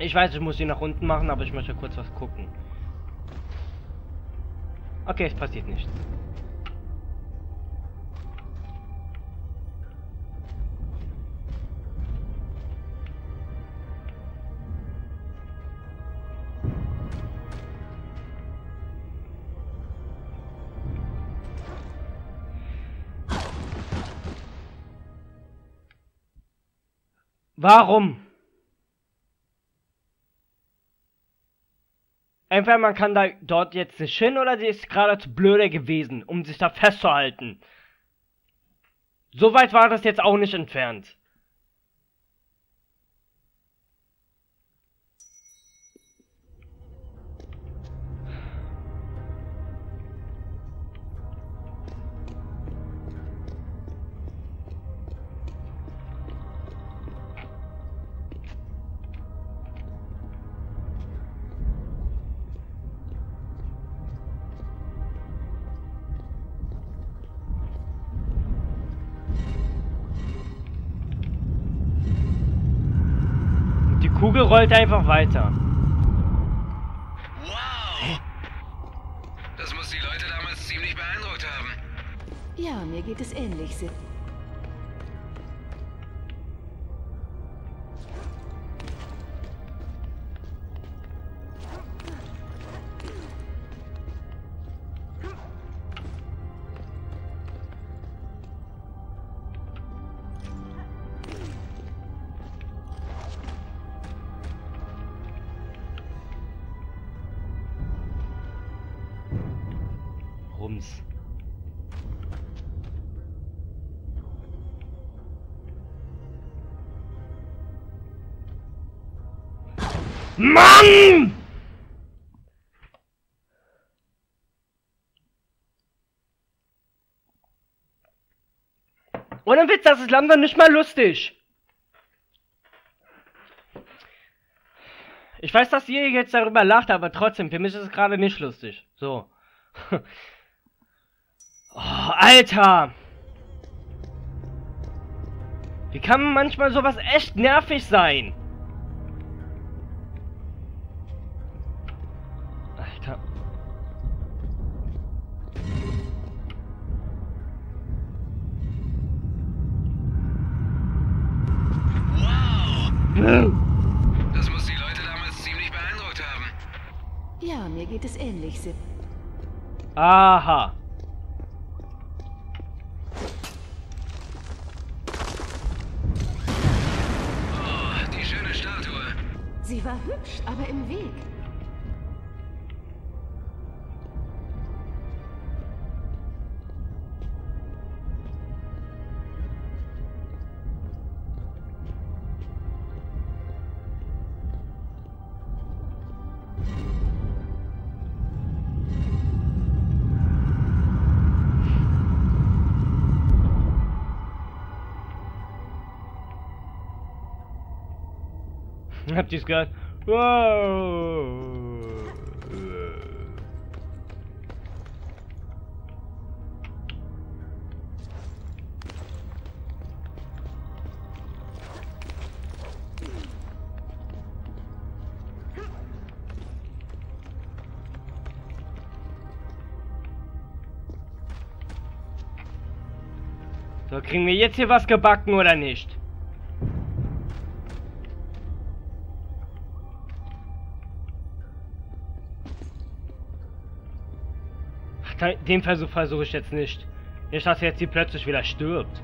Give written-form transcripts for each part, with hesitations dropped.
Ich weiß, ich muss sie nach unten machen, aber ich möchte kurz was gucken. Okay, es passiert nichts. Warum? Entweder man kann da dort jetzt nicht hin oder sie ist gerade zu blöde gewesen, um sich da festzuhalten. So weit war das jetzt auch nicht entfernt. Die Kugel rollt einfach weiter. Wow! Das muss die Leute damals ziemlich beeindruckt haben. Ja, mir geht es ähnlich. Rums. Mann! Ohne Witz, das ist langsam nicht mal lustig. Ich weiß, dass ihr jetzt darüber lacht, aber trotzdem, für mich ist es gerade nicht lustig. So. Oh, Alter! Wie kann man manchmal sowas echt nervig sein? Alter. Wow! Das muss die Leute damals ziemlich beeindruckt haben. Ja, mir geht es ähnlich. Aha. Oh, die schöne Statue. Sie war hübsch, aber im Weg. Habt ihr's gehört? Wow. So, kriegen wir jetzt hier was gebacken oder nicht? Den Versuch versuche ich jetzt nicht. Nicht, dass jetzt sie plötzlich wieder stirbt.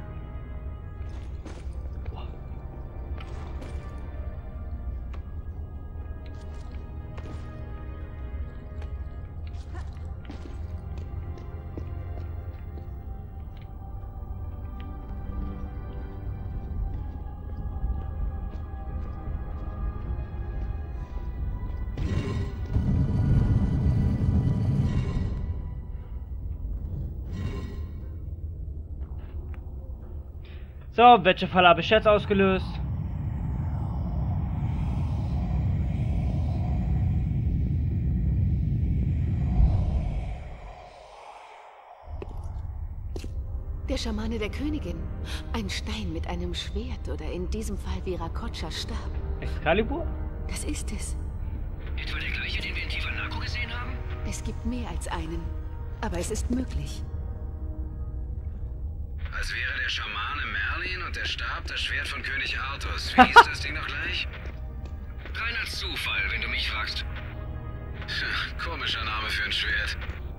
So, welche Falle habe ich jetzt ausgelöst? Der Schamane der Königin. Ein Stein mit einem Schwert oder in diesem Fall Viracochas Stab. Excalibur? Das ist es. Etwa der gleiche, den wir in Tiwanaku gesehen haben? Es gibt mehr als einen. Aber es ist möglich. Als wäre der Schamane Merlin und der Stab das Schwert von König Artus. Wie hieß das Ding noch gleich? Reiner Zufall, wenn du mich fragst. Tja, komischer Name für ein Schwert.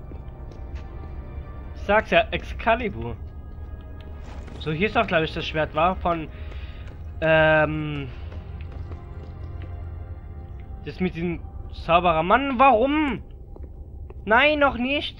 Ich sag's ja, Excalibur. So hieß doch, glaube ich, das Schwert war von, das mit diesem Zauberer. Mann, warum? Nein, noch nicht.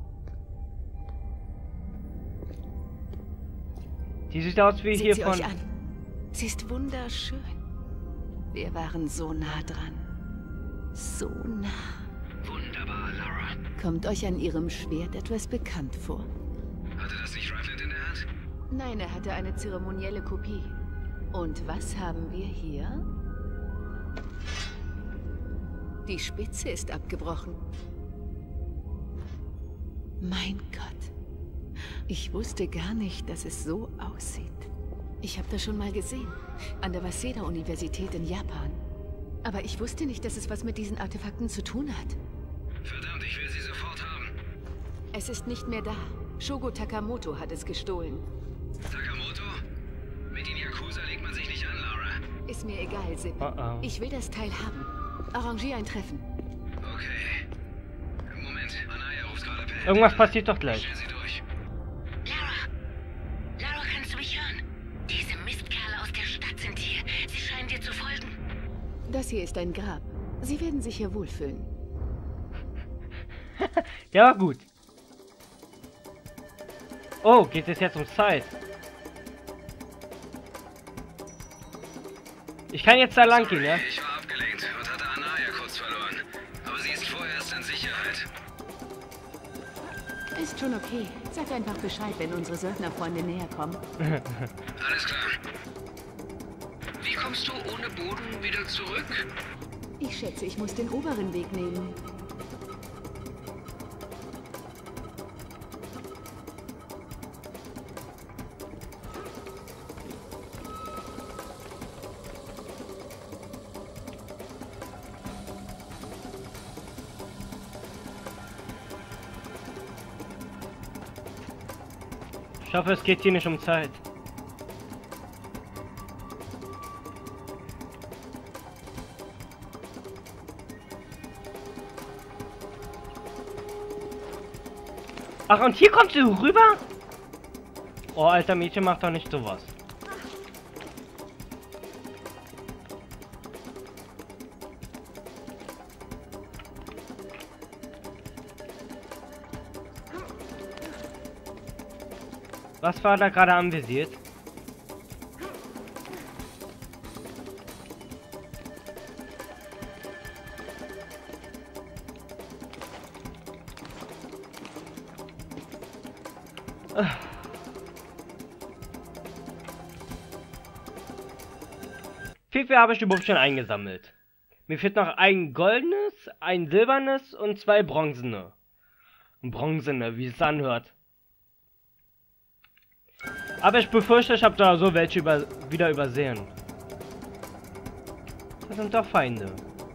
Die sieht aus wie Seht hier sie von... euch an. Sie ist wunderschön. Wir waren so nah dran. So nah. Wunderbar, Lara. Kommt euch an ihrem Schwert etwas bekannt vor? Hatte das nicht Ryflet in der Hand? Nein, er hatte eine zeremonielle Kopie. Und was haben wir hier? Die Spitze ist abgebrochen. Mein Gott. Ich wusste gar nicht, dass es so aussieht. Ich habe das schon mal gesehen. An der Waseda-Universität in Japan. Aber ich wusste nicht, dass es was mit diesen Artefakten zu tun hat. Verdammt, ich will sie sofort haben. Es ist nicht mehr da. Shogo Takamoto hat es gestohlen. Takamoto? Mit den Yakuza legt man sich nicht an, Lara. Ist mir egal, Sip. Oh. Ich will das Teil haben. Arrangier ein Treffen. Okay. Moment, Anaya ruft gerade per Handy. Irgendwas passiert doch gleich. Stell sie durch. Lara, kannst du mich hören? Diese Mistkerle aus der Stadt sind hier. Sie scheinen dir zu folgen. Das hier ist ein Grab. Sie werden sich hier wohlfühlen. Ja, war gut. Oh, geht es jetzt um Zeit? Ich kann jetzt da lang gehen, ja? Ich war abgelenkt und hatte Anaya kurz verloren. Aber sie ist vorerst in Sicherheit. Ist schon okay. Sag einfach Bescheid, wenn unsere Söldnerfreunde näher kommen. Alles klar. Wie kommst du ohne Boden wieder zurück? Ich schätze, ich muss den oberen Weg nehmen. Ich hoffe, es geht hier nicht um Zeit. Ach, und hier kommt sie rüber? Oh, alter Mädchen, macht doch nicht sowas. Was war da gerade anvisiert? Wie viel habe ich überhaupt schon eingesammelt? Mir fehlt noch ein goldenes, ein silbernes und 2 bronzene. Bronzene, wie es anhört. Aber ich befürchte, ich habe da so welche wieder übersehen. Das sind doch Feinde.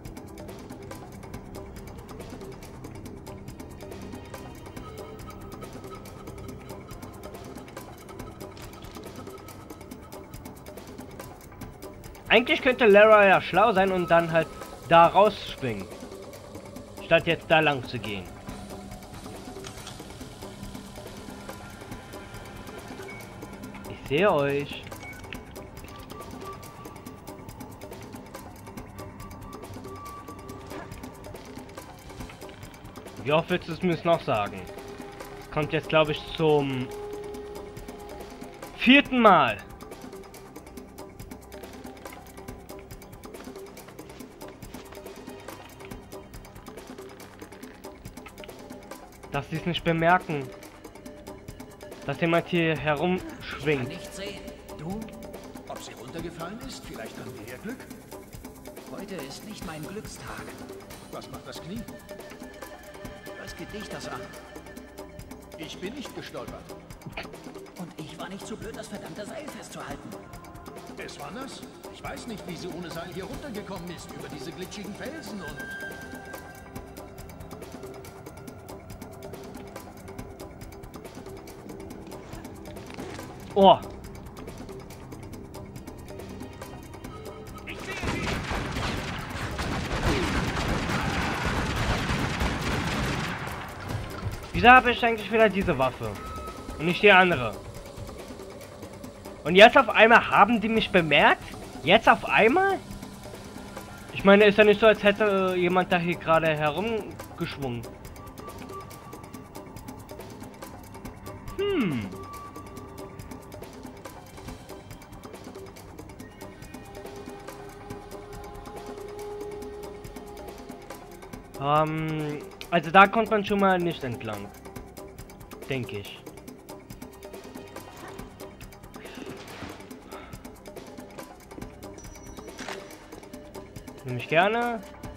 Eigentlich könnte Lara ja schlau sein und dann halt da rausspringen. Statt jetzt da lang zu gehen. Ich sehe euch. Wie oft willst du es mir noch sagen? Es kommt jetzt, glaube ich, zum 4. Mal. Dass sie es nicht bemerken. Dass jemand hier herumschwingt. Nicht sehen. Du? Ob sie runtergefallen ist? Vielleicht haben wir ja Glück. Heute ist nicht mein Glückstag. Was macht das Knie? Was geht dich das an? Ich bin nicht gestolpert. Und ich war nicht zu blöd, das verdammte Seil festzuhalten. Es war nass. Ich weiß nicht, wie sie ohne Seil hier runtergekommen ist, über diese glitschigen Felsen und... Oh. Wieso habe ich eigentlich wieder diese Waffe? Und nicht die andere? Und jetzt auf einmal haben die mich bemerkt? Jetzt auf einmal? Ich meine, ist ja nicht so, als hätte jemand da hier gerade herumgeschwungen. Also da kommt man schon mal nicht entlang. Denke ich. Nehme ich gerne.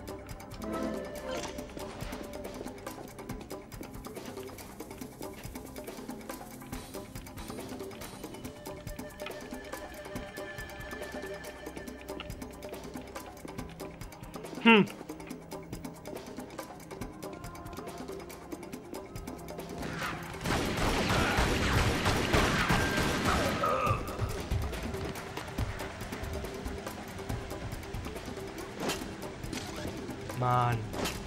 Mann.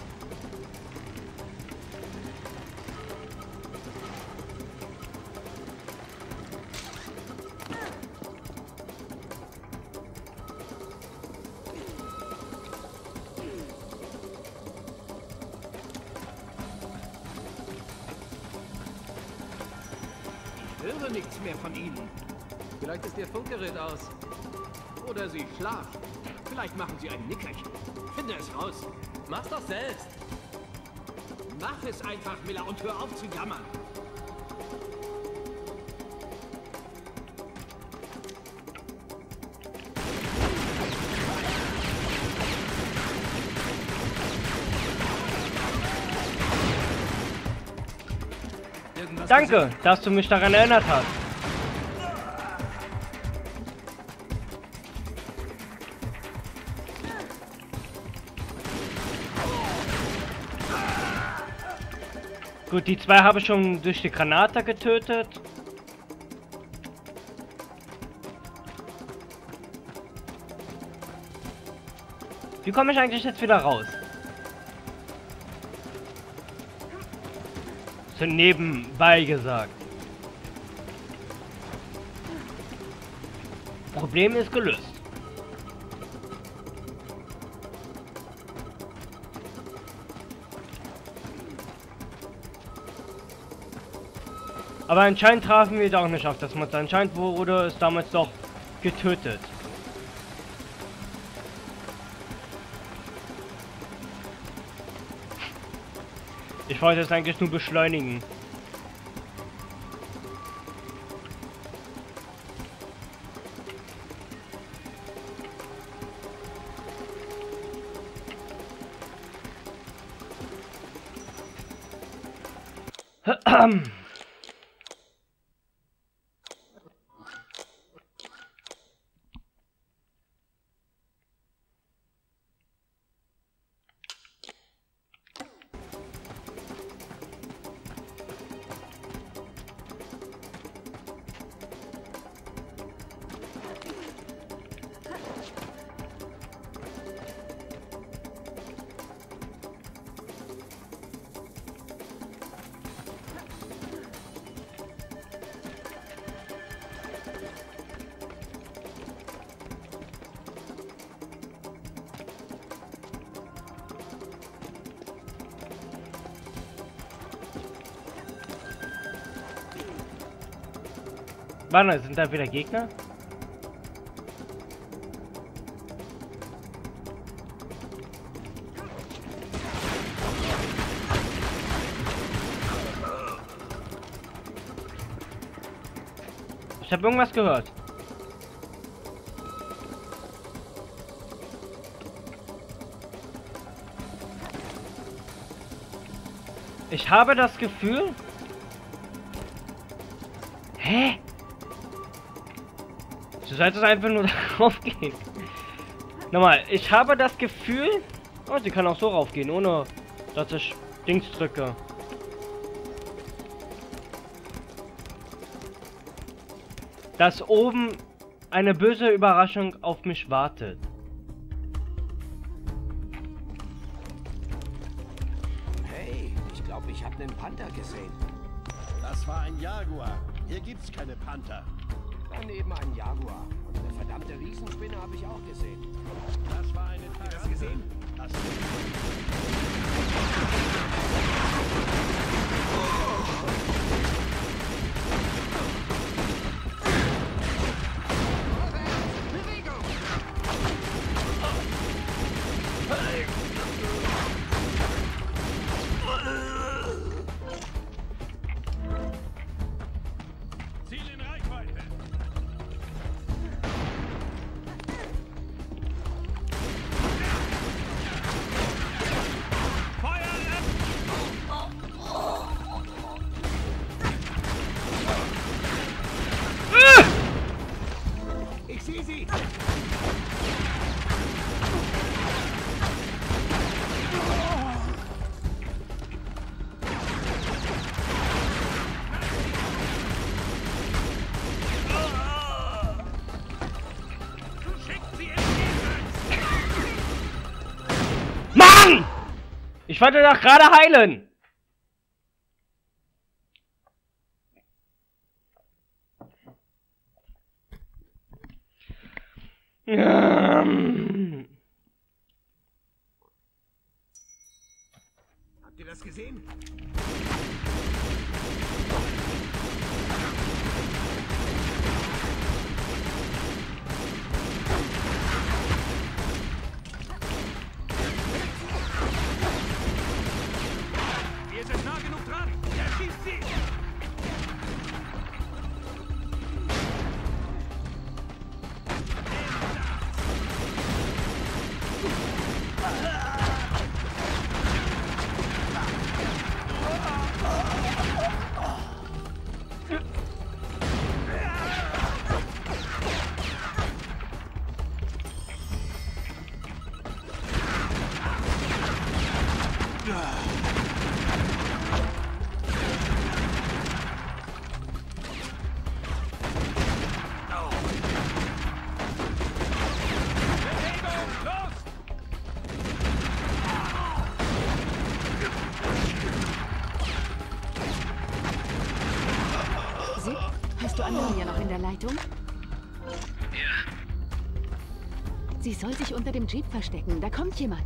Ich höre nichts mehr von Ihnen. Vielleicht ist Ihr Funkgerät aus. Oder Sie schlafen. Vielleicht machen Sie ein Nickerchen. Finde es raus. Mach's doch selbst. Mach es einfach, Miller, und hör auf zu jammern. Danke, dass du mich daran erinnert hast. Gut, die zwei habe ich schon durch die Granate getötet. Wie komme ich eigentlich jetzt wieder raus? So nebenbei gesagt. Problem ist gelöst. Aber anscheinend trafen wir doch nicht auf das Monster. Anscheinend wurde es damals doch getötet. Ich wollte es eigentlich nur beschleunigen. Warte, sind da wieder Gegner? Ich habe irgendwas gehört. Ich habe das Gefühl... Hä? Du solltest einfach nur drauf gehen. Nochmal, ich habe das Gefühl... Oh, sie kann auch so raufgehen, ohne dass ich Dings drücke. Dass oben eine böse Überraschung auf mich wartet. Hey, ich glaube, ich habe einen Panther gesehen. Das war ein Jaguar. Hier gibt's keine Panther. Daneben ein Jaguar. Und eine verdammte Riesenspinne habe ich auch gesehen. Das war eine Tarantel. Hast du gesehen? Das Ziel in Reichweite. Ich sehe sie! Mann! Ich wollte doch gerade heilen! Habt ihr das gesehen? Wir sind nah genug dran. Er schießt sie. Sid, hast du Antonia noch in der Leitung? Ja, Sie soll sich unter dem Jeep verstecken. Da kommt jemand.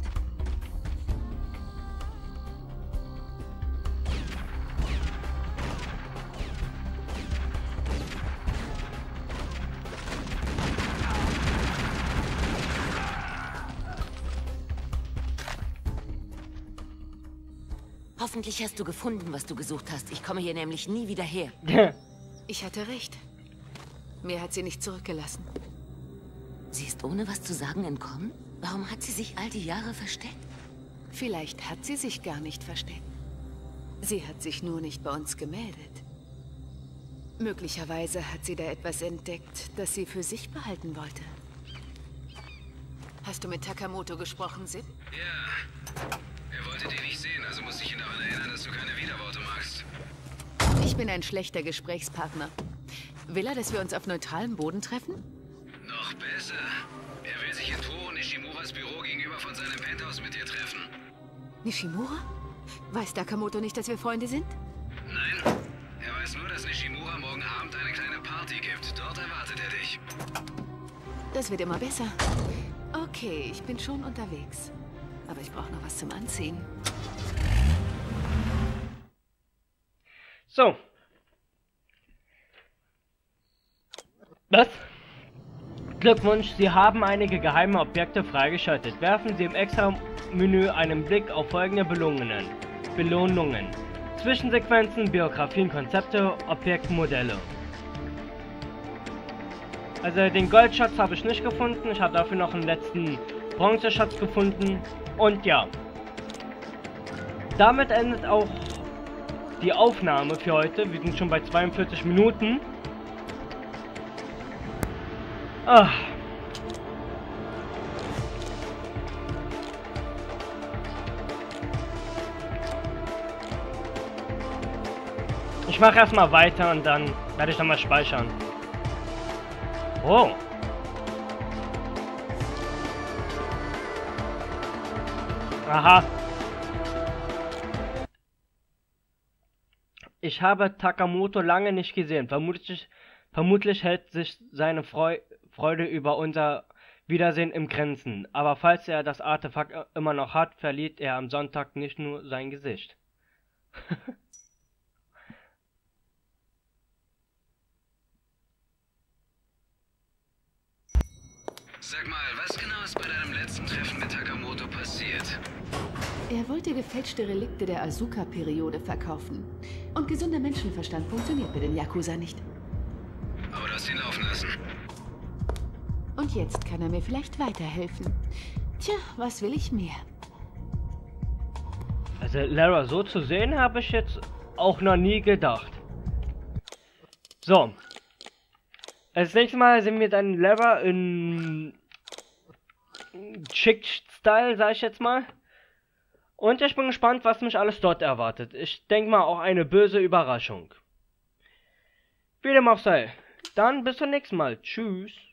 Hoffentlich hast du gefunden, was du gesucht hast. Ich komme hier nämlich nie wieder her. Ich hatte recht. Mir hat sie nicht zurückgelassen. Sie ist ohne was zu sagen entkommen? Warum hat sie sich all die Jahre versteckt? Vielleicht hat sie sich gar nicht versteckt. Sie hat sich nur nicht bei uns gemeldet. Möglicherweise hat sie da etwas entdeckt, das sie für sich behalten wollte. Hast du mit Takamoto gesprochen, Sid? ja. Er wollte dich nicht sehen, also musste ich ihn daran erinnern, dass du keine Widerworte magst. Ich bin ein schlechter Gesprächspartner. Will er, dass wir uns auf neutralem Boden treffen? Noch besser. Er will sich in Toro Nishimuras Büro gegenüber von seinem Penthouse mit dir treffen. Nishimura? Weiß Takamoto nicht, dass wir Freunde sind? Nein, er weiß nur, dass Nishimura morgen Abend eine kleine Party gibt. Dort erwartet er dich. Das wird immer besser. Okay, ich bin schon unterwegs. Aber ich brauche noch was zum Anziehen. So. Was? Glückwunsch, Sie haben einige geheime Objekte freigeschaltet. Werfen Sie im Extra-Menü einen Blick auf folgende Belohnungen. Zwischensequenzen, Biografien, Konzepte, Objektmodelle. Also den Goldschatz habe ich nicht gefunden. Ich habe dafür noch einen letzten Bronzeschatz gefunden. Und ja. Damit endet auch die Aufnahme für heute. Wir sind schon bei 42 Minuten. Ich mache erstmal weiter und dann werde ich nochmal speichern. Oh. Aha. Ich habe Takamoto lange nicht gesehen. Vermutlich hält sich seine Freude über unser Wiedersehen im Grenzen. Aber falls er das Artefakt immer noch hat, verliert er am Sonntag nicht nur sein Gesicht. Sag mal, was genau ist bei deinem letzten Treffen mit Takamoto passiert? Er wollte gefälschte Relikte der Asuka-Periode verkaufen. Und gesunder Menschenverstand funktioniert bei den Yakuza nicht. Aber du hast ihn laufen lassen. Und jetzt kann er mir vielleicht weiterhelfen. Tja, was will ich mehr? Also Lara so zu sehen, habe ich jetzt auch noch nie gedacht. So. Als nächstes Mal sehen wir dann Lara in Chick-Style, sag ich jetzt mal. Und ich bin gespannt, was mich alles dort erwartet. Ich denke mal auch eine böse Überraschung. Wie dem auch sei. Dann bis zum nächsten Mal. Tschüss.